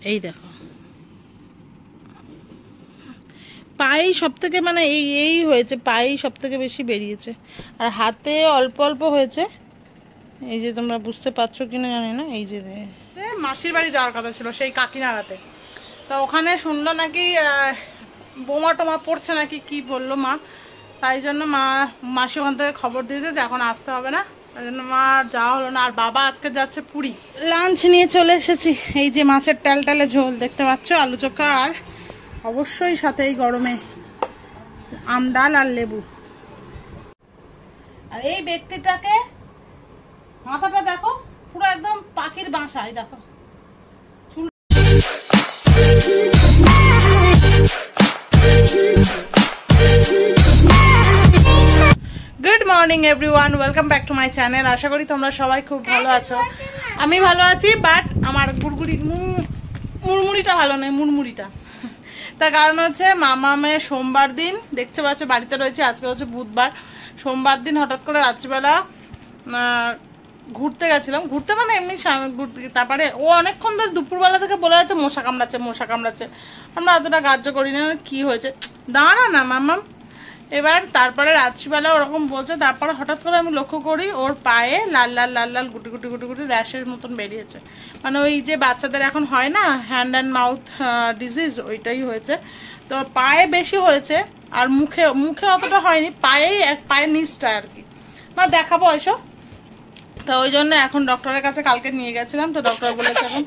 এই দেখো পায়ে সব থেকে মানে এই হয়েছে, পায়ে সব থেকে বেশি বেরিয়েছে, আর হাতে অল্প অল্প হয়েছে। এই যে তোমরা বুঝতে পারছো কিনা জানি না, এই যে মাসির বাড়ি যাওয়ার কথা ছিল সেই কাকিনাড়াতে, তো ওখানে শুনলো নাকি বোমা টোমা পড়ছে নাকি, কি বললো মা, তাই জন্য মাসি ওখান থেকে খবর দিয়েছে যে এখন আসতে হবে না, তাই জন্য মা যাওয়া হলো না। আর বাবা আজকে যাচ্ছে পুরী। লাঞ্চ নিয়ে চলে এসেছি, এই যে মাছের টালটালে ঝোল দেখতে পাচ্ছ, আলু চোখা, আর অবশ্যই সাথে এই গরমে আম ডাল আর লেবু। আর এই ব্যক্তিটাকে মাথাটা দেখো পুরো একদম পাখির বাসায়, দেখো good morning everyone, welcome back to my channel. আশা করি তোমরা সবাই খুব ভালো আছো। আমি ভালো আছি, বাট আমার মুড়মুড়িটা ভালো নেই, মুড়মুড়িটা। তার কারণ হচ্ছে মামামে সোমবার দিন দেখতে পাচ্ছ বাড়িতে রয়েছে, আজকে হচ্ছে বুধবার, সোমবার দিন হঠাৎ করে রাত্রিবেলা ঘুরতে গেছিলাম, ঘুরতে মানে এমনি ঘুরতে, তারপরে ও অনেকক্ষণ ধরে দুপুরবেলা থেকে বলে যাচ্ছে মশা কামড়াচ্ছে মশা কামড়াচ্ছে, আমরা অতটা গ্রাহ্য করি না কি হয়েছে, দাঁড়া না মামাম। এবার তারপরে রাত্রিবেলা ওরকম বলছে, তারপরে হঠাৎ করে আমি লক্ষ্য করি ওর পায়ে লাল লাল লাল লাল গুটি গুটি গুটি গুটি র্যাশের মতন বেরিয়েছে, মানে ওই যে বাচ্চাদের এখন হয় না হ্যান্ড অ্যান্ড মাউথ ডিজিজ, ওইটাই হয়েছে। তো পায়ে বেশি হয়েছে, আর মুখে মুখে অতটা হয়নি, পায়ের নিচটা আর কি। মা দেখাবো এসো। তো ওই জন্য এখন ডক্টরের কাছে কালকে নিয়ে গেছিলাম, তো ডক্টর বলেছে এখন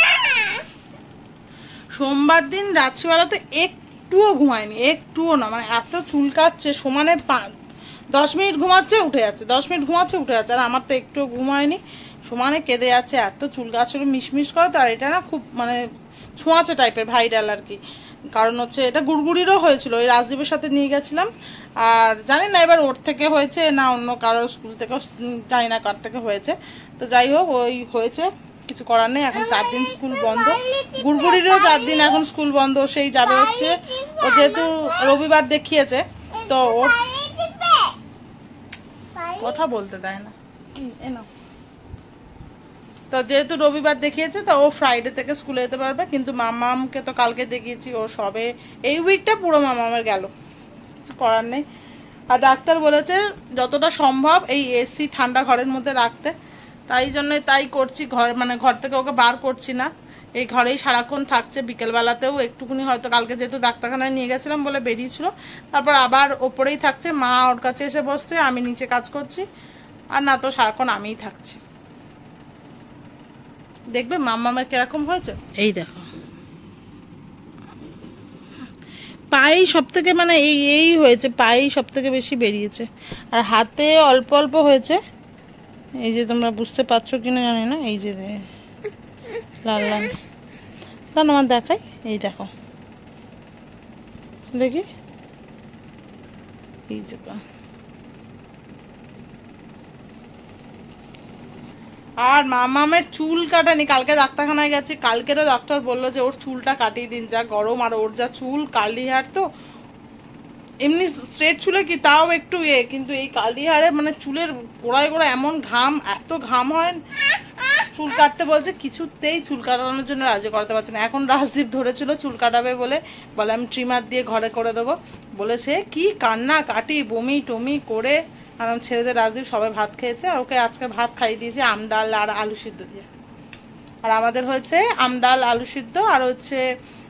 সোমবার দিন রাত্রিবেলা তো একটুও ঘুমায়নি, একটুও না, মানে এত চুলকাচ্ছে, সমানে 10 মিনিট ঘুমাচ্ছে উঠে যাচ্ছে, 10 মিনিট ঘুমাচ্ছে উঠে যাচ্ছে, আর আমার তো একটুও ঘুমায়নি, সমানে কেঁদে যাচ্ছে, এত চুলকাচ্ছিল মিশমিশ করে। তো আর এটা না খুব মানে ছোঁয়াচে টাইপের ভাইরাল আর কি, কারণ হচ্ছে এটা গুড়গুড়িরও হয়েছিল, ওই রাজদীপের সাথে নিয়ে গেছিলাম, আর জানি না এবার ওর থেকে হয়েছে না অন্য কারোর স্কুল থেকে, জানি না কার থেকে হয়েছে। তো যাই হোক ওই হয়েছে, কিছু করার নেই, এখন 4 দিন স্কুল বন্ধ, গুড়গুড়িরও 4 দিন এখন স্কুল বন্ধ, সেই যাবে হচ্ছে ও যেহেতু রবিবার দেখিয়েছে, তো ওর কথা বলতে দেয় না, তো যেহেতু রবিবার দেখিয়েছে তো ও ফ্রাইডে থেকে স্কুলে যেতে পারবে। কিন্তু মামামকে তো কালকে দেখিয়েছি, ও সবে এই উইকটা পুরো মামামের গেল, কিছু করার নেই। আর ডাক্তার বলেছে যতটা সম্ভব এই এসি ঠান্ডা ঘরের মধ্যে রাখতে, তাই জন্য তাই করছি, ঘর থেকে ওকে বার করছি না, এই ঘরেই সারাক্ষণ থাকছে, বিকেলবেলাতেও একটুকুনি হয়তো, কালকে যেহেতু ডাক্তারখানায় নিয়ে গেছিলাম বলে বেরিয়েছিল, তারপর আবার ওপরেই থাকছে, মা ওর কাছে এসে বসছে, আমি নিচে কাজ করছি, আর না তো সারাক্ষণ আমিই থাকছি। দেখবে মামামের কিরকম হয়েছে, এই দেখো পায়ে সব থেকে মানে এই হয়েছে, পায়ে সব থেকে বেশি বেরিয়েছে, আর হাতে অল্প অল্প হয়েছে। এই যে তোমরা বুঝতে পারছো কিনা জানি না, এই যে লাল লাল, তা আমার দেখাই, এই দেখো দেখি, এই যে আর মামামের চুল কাটানি, কালকে ডাক্তারখানায় গেছে, কালকেরও ডাক্তার বললো যে ওর চুলটা কাটিয়ে দিন, যা গরম, আর ওর যা চুল কালি হার, তো এমনি স্ট্রেট চুলে কি তাও একটু কিন্তু এই কালি হারে মানে চুলের গোড়ায় গোড়ায় এমন ঘাম, এত ঘাম হয়, চুল কাটতে বলছে, কিছুতেই চুল কাটানোর জন্য রাজি করতে পারছে না। এখন রাজদীপ ধরেছিল চুল কাটাবে বলে আমি ট্রিমার দিয়ে ঘরে করে দেবো বলে, সে কি কান্না কাটি বমি টমি করে আর ছেড়েদের। রাজদীপ সবাই ভাত খেয়েছে, আর ওকে আজকে ভাত খাইয়ে দিয়েছে আম ডাল আর আলু সিদ্ধ দিয়ে, আর আমাদের হয়েছে আম ডাল আলু সিদ্ধ, আর হচ্ছে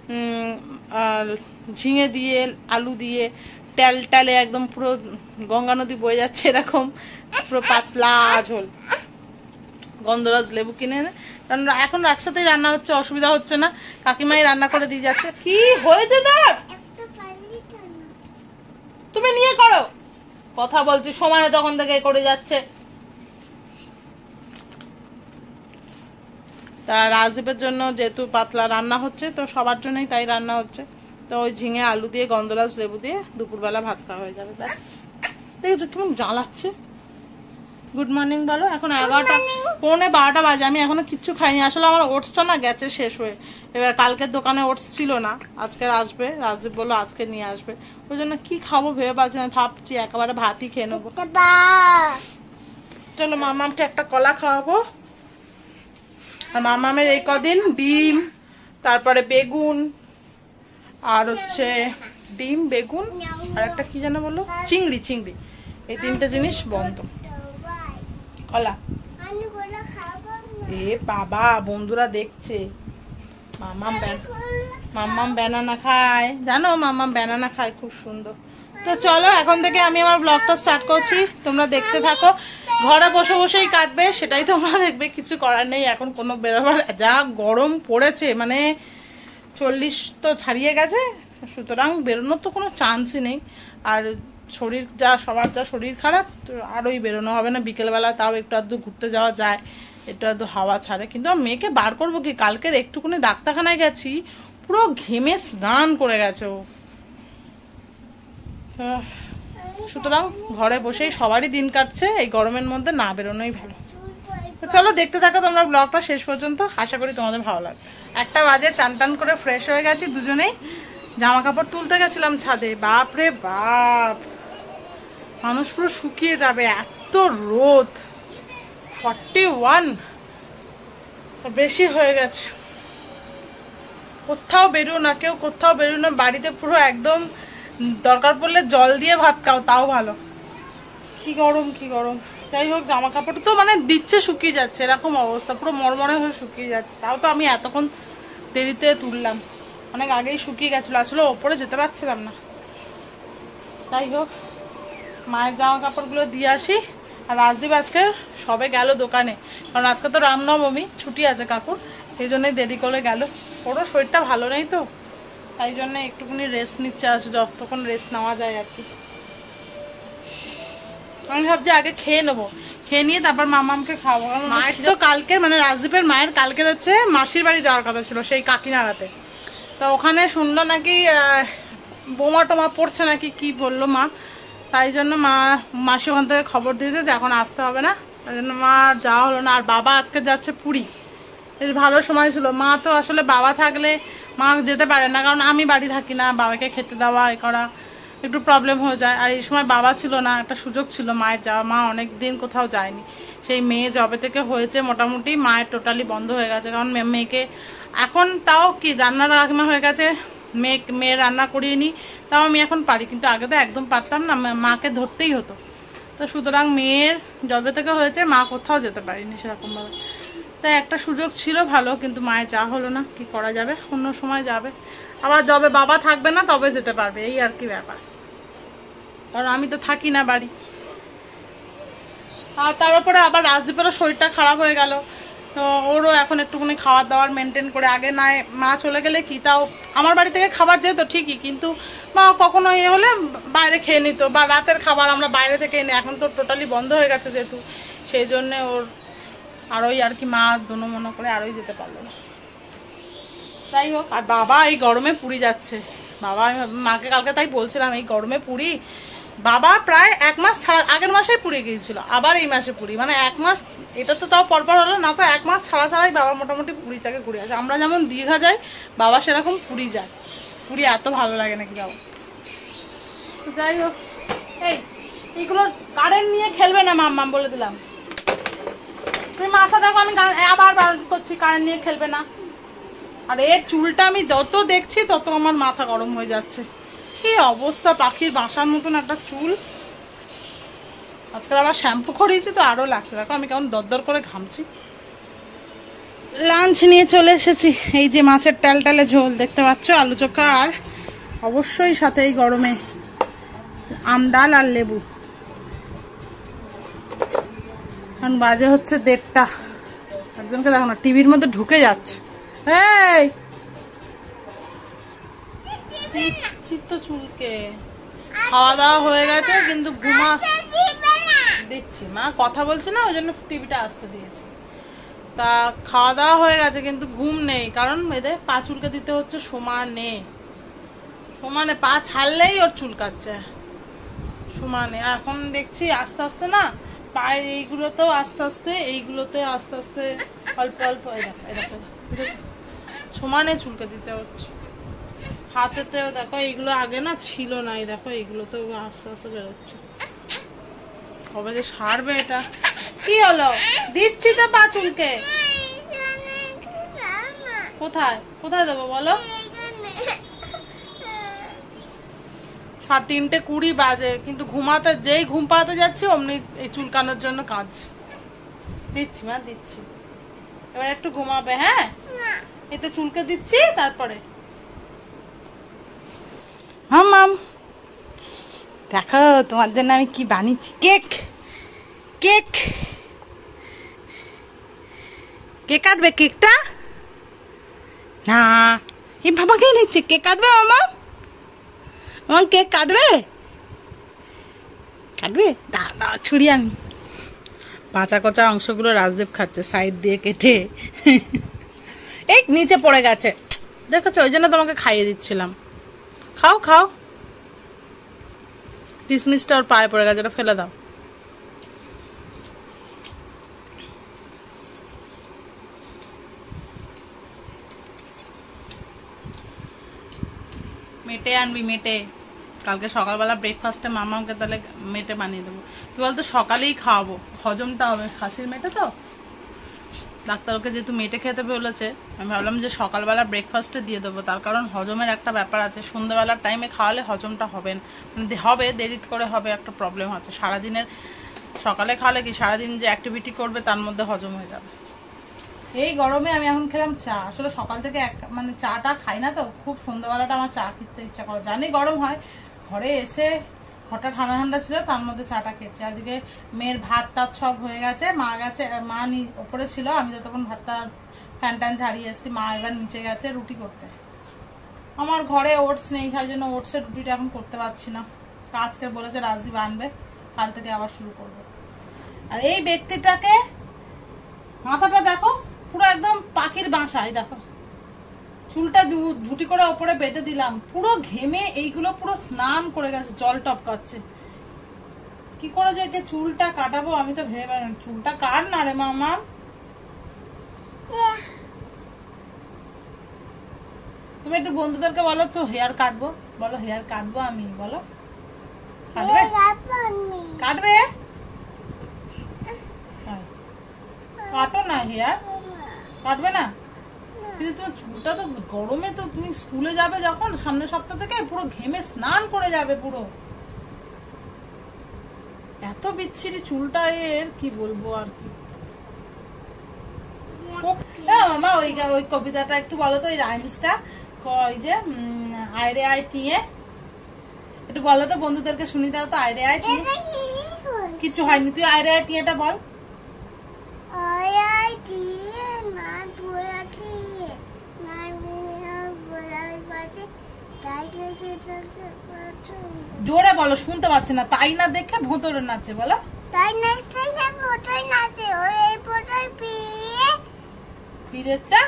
ঝিঙে দিয়ে আলু দিয়ে টালে একদম পুরো গঙ্গা নদী বয়ে যাচ্ছে এরকম পুরো পাতলা ঝোল, গন্ধরাজ লেবু কিনে এনে, কারণ এখন একসাথেই রান্না হচ্ছে, অসুবিধা হচ্ছে না, কাকিমাই রান্না করে দিয়ে যাচ্ছে। কি হয়েছে তোর, তুমি নিয়ে করো, কথা বলছি সময় তখন থেকে করে যাচ্ছে। তা রাজদীপের জন্য যেহেতু পাতলা রান্না হচ্ছে, তো সবার জন্যই তাই রান্না হচ্ছে, তো ওই ঝিঙে আলু দিয়ে গন্ধরাজ লেবু দিয়ে দুপুরবেলা ভাত খাওয়া হয়ে যাবে, ব্যাস। দেখেছো কেমন জ্বালাচ্ছে। গুড মর্নিং বলো, এখন 11টা 11:15 বাজে, আমি এখনো কিচ্ছু খাইনি, আসলে আমার ওটসটা না গেছে শেষ হয়ে, এবার কালকের দোকানে ওটস ছিল না, আজকে আসবে, রাজদীপ বললো আজকে নিয়ে আসবে, ওই জন্য কি খাবো ভেবে পাচ্ছি না, ভাবছি একেবারে ভাতই খেয়ে নেবো। চলো মামামকে একটা কলা খাওয়াবো, আর মামামের এই কদিন ডিম তারপরে বেগুন, আর হচ্ছে ডিম, বেগুন, আর একটা কি যেন বললো, চিংড়ি। চিংড়ি, এই তিনটে জিনিস বন্ধ। কলা, এ বাবা বন্ধুরা দেখছে, মাম্মাম ব্যানানা খায়, জানো মাম্মাম ব্যানানা খায়, খুব সুন্দর। তো চলো এখন থেকে আমি আমার ব্লগটা স্টার্ট করছি, তোমরা দেখতে থাকো। ঘরে বসে বসেই কাটবে, সেটাই তোমরা দেখবে, কিছু করার নেই। এখন কোনো বেরোবার, যা গরম পড়েছে, মানে 40 তো ছাড়িয়ে গেছে, সুতরাং বেরোনোর তো কোনো চান্সই নেই। আর শরীর সবার যা শরীর খারাপ, তো আরোই বেরোনো হবে না। বিকেলবেলা তাও একটু আধটু ঘুরতে যাওয়া যায়, একটু আধটু হাওয়া ছাড়ে, কিন্তু আমার মেয়েকে বার করবো কি? কালকের একটুকুনি ডাক্তারখানায় গেছি, পুরো ঘেমে স্নান করে গেছে ও। সুতরাং ঘরে বসেই সবারই দিন কাটছে, এই গরমের মধ্যে না বেরোনোই ভালো। তো চলো দেখতে থাকো তোমরা ব্লগটা শেষ পর্যন্ত, আশা করি তোমাদের ভালো লাগবে। 1টা বাজে, চান টান করে ফ্রেশ হয়ে গেছি দুজনেই, জামা কাপড় তুলতে গেছিলাম ছাদে। বাপ রে বাপ, মানুষ পুরো শুকিয়ে যাবে, এত রোদ। 41 বেশি হয়ে গেছে। কোথাও বেরো না কেউ, কোথাও বেরো না, বাড়িতে পুরো একদম দরকার পড়লে জল দিয়ে ভাত খাও, তাও ভালো। কি গরম, কি গরম। যাই হোক, জামা কাপড় তো মানে দিচ্ছে, শুকিয়ে যাচ্ছে, এরকম অবস্থা, পুরো মরমরে হয়ে শুকিয়ে যাচ্ছে। তাও তো আমি এতক্ষণ দেরিতে তুললাম, অনেক আগেই শুকিয়ে গেছিলো, আসলে ওপরে যেতে পারছিলাম না। যাই হোক, মায়ের জামা কাপড়গুলো দিয়ে আসি। আর রাজদীপ আজকে সবে গেল দোকানে, কারণ আজকে তো রামনবমী, ছুটি আছে কাকুর, এই জন্যই দেরি করে গেল। ওরও শরীরটা ভালো নেই তো, তাই জন্য একটুখানি রেস্ট নিচ্ছে, আছে যতক্ষণ রেস্ট নেওয়া যায় আর কি। আমি ভাবছি আগে খেয়ে নেবো, খেয়ে নিয়ে তারপর মামামকে খাবো। মায়ের তো কালকে, মানে রাজদীপের মায়ের কালকের হচ্ছে মাসির বাড়ি যাওয়ার কথা ছিল, সেই কাকিনাড়াতে। তো ওখানে শুনলো নাকি বোমা টোমা পড়ছে নাকি, কি বললো মা, তাই জন্য মাসি ওখান থেকে খবর দিয়েছে যে এখন আসতে হবে না, তাই জন্য মা যাওয়া হলো না। আর বাবা আজকে যাচ্ছে পুরী, বেশ ভালো সময় ছিল। মা তো আসলে বাবা থাকলে মা যেতে পারে না, কারণ আমি বাড়ি থাকি না, বাবাকে খেতে দেওয়া এ করা একটু প্রবলেম হয়ে যায়। আর এই সময় বাবা ছিল না, একটা সুযোগ ছিল মায়ের যাওয়া। মা অনেক দিন কোথাও যায়নি, সেই মেয়ে জবে থেকে হয়েছে মোটামুটি মায়ের টোটালি বন্ধ হয়ে গেছে। কারণ মেয়েকে এখন তাও কি রান্নার রান্না হয়ে গেছে, মেয়ে রান্না করিয়ে নি, তাও আমি এখন পারি, কিন্তু আগে তো একদম পারতাম না, মাকে ধরতেই হতো। তো সুতরাং মেয়ের জবে থেকে হয়েছে, মা কোথাও যেতে পারিনি সেরকমভাবে। তাই একটা সুযোগ ছিল ভালো, কিন্তু মায়ের যা হলো না, কি করা যাবে, অন্য সময় যাবে। আবার যবে বাবা থাকবে না তবে যেতে পারবে, এই আর কি ব্যাপার, কারণ আমি তো থাকি না বাড়ি। আর তার উপরে আবার রাজদীপেরও শরীরটা খারাপ হয়ে গেল, তো ওরও এখন একটুখানি খাওয়ার দাওয়ার মেনটেন করে। আগে না মা চলে গেলে কি, তাও আমার বাড়ি থেকে খাবার যেত ঠিকই, কিন্তু মা কখনো ইয়ে হলে বাইরে খেয়ে নিত, বা রাতের খাবার আমরা বাইরে থেকে এনে, এখন তো টোটালি বন্ধ হয়ে গেছে যেহেতু, সেই জন্যে ওর আরোই আর কি, মা দোনো মনো করে আরোই যেতে পারলো না। যাই হোক, আর বাবা এই গরমে পুরী যাচ্ছে। বাবা, মাকে কালকে তাই বলছিলাম, এই গরমে পুরী, বাবা প্রায় 1 মাস ছাড়া, আগের মাসে পুরী গিয়েছিল, আবার এই মাসে পুরী, মানে 1 মাস, এটা তো তাও পরপর হলো না, তো 1 মাস ছাড়া ছাড়াই বাবা মোটামুটি পুরী থেকে ঘুরে আসে। আমরা যেমন দীঘা যাই, বাবা সেরকম পুরী যায়। পুরী এত ভালো লাগে নাকি বাবা। যাই হোক, এইগুলো কারেন্ট নিয়ে খেলবে না মাম্মাম, বলে দিলাম। তুমি মাসা দেখো, আমি আবার বারণ করছি কারেন্ট নিয়ে খেলবে না। আর এর চুলটা আমি যত দেখছি তত আমার মাথা গরম হয়ে যাচ্ছে, কি অবস্থা, পাখির বাসার মতন একটা চুল। আজকাল আবার শ্যাম্পু করিয়েছি তো আরো লাগছে, দেখো আমি কেমন দরদর করে ঘামছি। লাঞ্চ নিয়ে চলে এসেছি, এই যে মাছের টালটালে ঝোল দেখতে পাচ্ছ, আলু চোখা, আর অবশ্যই সাথে এই গরমে আম ডাল আর লেবু। এখন বাজে হচ্ছে 1:30, একজনকে দেখো না টিভির মধ্যে ঢুকে যাচ্ছে। এই তো চুলকে খাওয়া দাওয়া হয়ে গেছে, কিন্তু ঘুমা দিচ্ছি, মা কথা বলছে না, ওই জন্য টিভিটা আসতে দিয়েছি। তা খাওয়া দাওয়া হয়ে গেছে, কিন্তু ঘুম নেই, কারণ এদের পা চুলকে দিতে হচ্ছে সমানে, সমানে পা ছাড়লেই ওর চুলকাচ্ছে সমানে। এখন দেখছি আস্তে আস্তে না, পায়ে এইগুলোতেও আস্তে আস্তে, এইগুলোতে আস্তে আস্তে অল্প অল্প সমানে চুলকে দিতে হচ্ছে। হাতেতেও দেখো, এইগুলো আগে না ছিল না, এই দেখো এইগুলোতেও আস্তে আস্তে বেরোচ্ছে। কবে যে সারবে এটা। কি হলো, দিচ্ছি তো পা চুলকে। কোথায় কোথায় দেবো বলো? 3:20 বাজে, কিন্তু ঘুমাতে যেই ঘুম পাড়াতে যাচ্ছি অমনি এই চুলকানোর জন্য কাজ দিচ্ছি। মা দিচ্ছি, এবার একটু ঘুমাবে। হ্যাঁ, এই তো চুলকে দিচ্ছি তারপরে। মাম দেখো তোমার জন্য আমি কি বানিয়েছি, কেক। কেক কেক কাটবে? কেকটা না, এই বাবা কে নিচ্ছে। কেক কাটবে মামা? আমার কেক কাটবে? কাটবে? দাঁড়া ছুরি আনি। কাঁচা কচা অংশগুলো রাজদীপ খাচ্ছে সাইড দিয়ে কেটে। এই নিচে পড়ে গেছে দেখেছো, ওই জন্য তোমাকে খাইয়ে দিচ্ছিলাম। খাও খাও। কিসমিসটা ওর পায়ে পড়ে গেছে, ওটা ফেলে দাও। মেটে আনবি, মেটে। কালকে সকালবেলা ব্রেকফাস্টে মামাকে তাহলে মেটে বানিয়ে দেবো। কি বলতো, সকালেই খাওয়াবো, হজমটা হবে। খাসির মেটে তো, ডাক্তার ওকে যেহেতু মেটে খেতে বলেছে, আমি ভাবলাম যে সকালবেলা ব্রেকফাস্টে দিয়ে দেবো। তার কারণ হজমের একটা ব্যাপার আছে, সন্ধ্যাবেলার টাইমে খাওয়ালে হজমটা হবে হবে দেরি করে হবে, একটা প্রবলেম আছে। সারাদিনের সকালে খাওয়ালে কি সারাদিন যে অ্যাক্টিভিটি করবে তার মধ্যে হজম হয়ে যাবে। এই গরমে আমি এখন খেলাম চা। আসলে সকাল থেকে মানে চাটা খাই না তো, খুব সন্ধ্যাবেলাটা আমার চা খেতে ইচ্ছা করে। জানি গরম হয়, ঘরে এসে ঘরটা ঠান্ডা ঠান্ডা ছিল, তার মধ্যে চাটা খেয়েছি। আজকে মেয়ের ভাত টাত সব হয়ে গেছে, মা গেছে, মা ওপরে ছিল, আমি যতক্ষণ ভাতটা ফ্যান ট্যান ঝাড়িয়ে এসেছি। মা এবার নিচে গেছে রুটি করতে। আমার ঘরে ওটস নেই, তাই জন্য ওটসের রুটিটা এখন করতে পারছি না। আজকে বলেছে রাজদীপ আনবে, কাল থেকে আবার শুরু করবো। আর এই ব্যক্তিটাকে মাথাটা দেখো পুরো একদম পাখির বাসায়, দেখো চুলটা ঝুটি করে ওপরে বেঁধে দিলাম, পুরো ঘেমে এইগুলো পুরো স্নান করে গেছে, জল টপকাচ্ছে। কি করে যে একে চুলটা কাটাবো আমি তো ভেবে পারি না। চুলটা কাট না রে মামা। তুমি একটু বন্ধুদেরকে বলো তো হেয়ার কাটবো, বলো হেয়ার কাটবো আমি, বলো কাটবে? কাটবে? কাটো না, হেয়ার কাটবে না? কিন্তু তোমার চুলটা তো গরমে, তো তুমি স্কুলে যাবে যখন সামনের সপ্তাহ থেকে, পুরো ঘেমে স্নান করে যাবে পুরো। এত বিচ্ছিরি চুলটা এর, কি বলবো আর কি। মামা ওই কবিতাটা একটু বলো তো, ওই রাইমসটা, ওই যে আইরে আই টিয়ে, একটু বলো তো বন্ধুদেরকে শুনি দাও তো। আইরে আই টিয়ে কিছু হয়নি, তুই আইরে আই টিয়েটা বল। জোরে বলো, শুনতে পাচ্ছি না। তাই না দেখে ভোঁতরে নাচে, বলো। তাই না দেখে ভোঁতরে নাচে, ওই ভোঁতরে পিড়ে চা,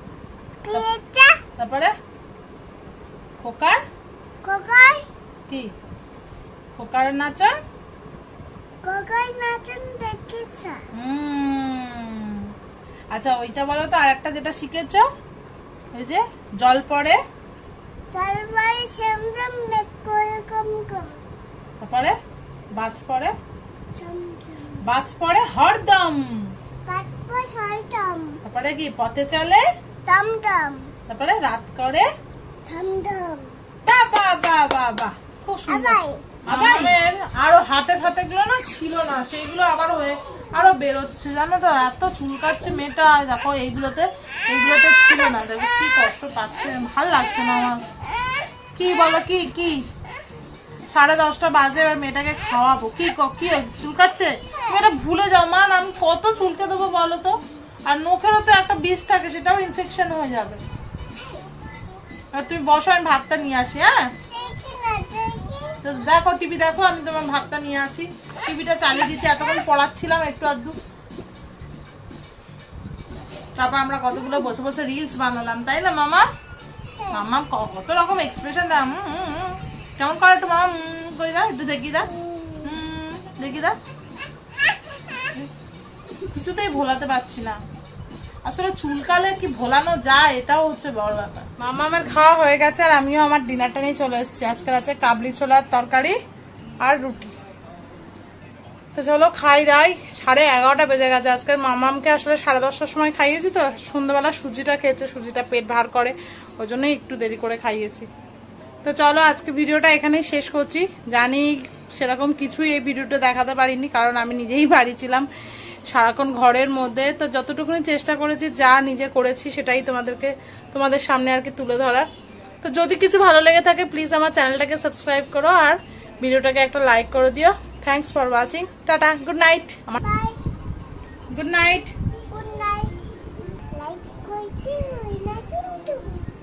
তারপরে খোকার খোকার কি খোকার নাচন, খোকার নাচন দেখেছ। আচ্ছা ওইটা বলো তো। আর একটা যেটা শিখেছ, ওই যে জল পড়ে, তারপরে বাজ পড়ে, বাজ পড়ে হরদম, তারপরে কি পথে চলে, তারপরে রাত করে, খুব সুন্দর। আরো হাতে ফাতে গুলো না ছিল না, সেইগুলো আবার হয়ে আরো বেরোচ্ছে, জানো তো। এত চুল কাটছে মেয়েটা, দেখো এইগুলোতে ছিল না, দেখো কি কষ্ট পাচ্ছে, ভাল লাগছে না আমার। কি বলো, কি কি 10:30 বাজে, এবার মেয়েটাকে খাওয়াবো। কি কি চুলকাচ্ছে? তুমি এটা ভুলে যাও মা, আমি কত চুলকে দেবো বলো তো। আর নখেরও তো একটা বিষ থাকে, সেটাও ইনফেকশন হয়ে যাবে। তুমি বসো, আমি ভাতটা নিয়ে আসি। হ্যাঁ দেখো টিভি দেখো, আমি তোমার ভাতটা নিয়ে আসি। টিভিটা চালিয়ে দিচ্ছি, এতক্ষণ পড়াচ্ছিলাম একটু আধটু। তারপর আমরা কতগুলো বসে বসে রিলস বানালাম, তাই না মামা? মামা কত রকম এক্সপ্রেশন দেয়, কেমন করে একটু মামা করে দাও, একটু দেখি দা, দেখি দা। কিছুতেই ভোলাতে পারছি না। আসলে চুলকালে কি ভোলানো যায়, এটাও হচ্ছে বড় ব্যাপার। মামা আমার খাওয়া হয়ে গেছে, আর আমিও আমার ডিনারটা নিয়ে চলে এসেছি। আজকাল আছে কাবলি ছোলার তরকারি আর রুটি। তো চলো খাই দাই। 11:30 বেজে গেছে। আজকে মামামকে আসলে 10:30টার সময় খাইয়েছি, তো সন্ধ্যাবেলা সুজিটা খেয়েছে, সুজিটা পেট ভার করে, ওই জন্যই একটু দেরি করে খাইয়েছি। তো চলো আজকে ভিডিওটা এখানেই শেষ করছি। জানি সেরকম কিছুই এই ভিডিওটা দেখাতে পারিনি, কারণ আমি নিজেই বাড়ি ছিলাম সারাক্ষণ ঘরের মধ্যে। তো যতটুকুনি চেষ্টা করেছি, যা নিজে করেছি সেটাই তোমাদের সামনে আর কি তুলে ধরার। তো যদি কিছু ভালো লেগে থাকে প্লিজ আমার চ্যানেলটাকে সাবস্ক্রাইব করো আর ভিডিওটাকে একটা লাইক করে দিও। Thanks for watching. Tata, good night. Good night. Good night. Like,